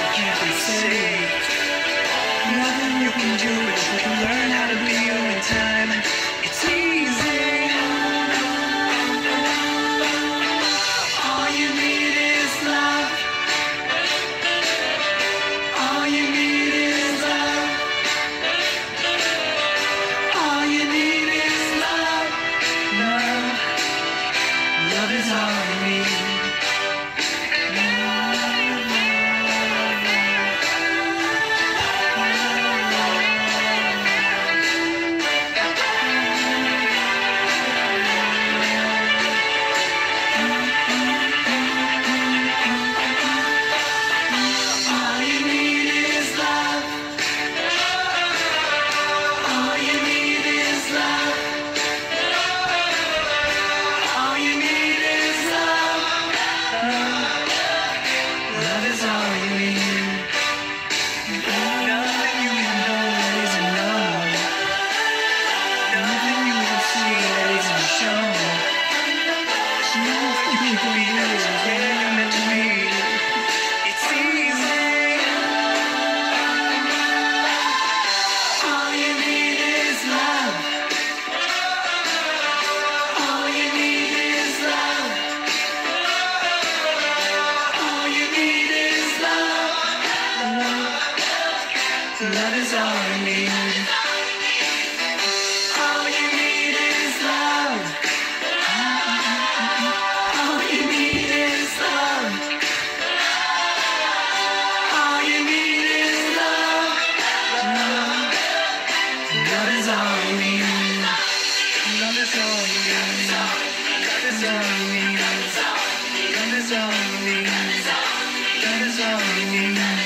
can't be saved. Nothing you can do is you can learn how to be you in time. It's easy. All you need is love. All you need is love. All you need is love. Love. Love is all you need. Love is all I need. All you need is love. All you need is love. All you need is love. Love. Love is all you need. Love is all you need. Love is all you need. Love is all you need. Love is all you need.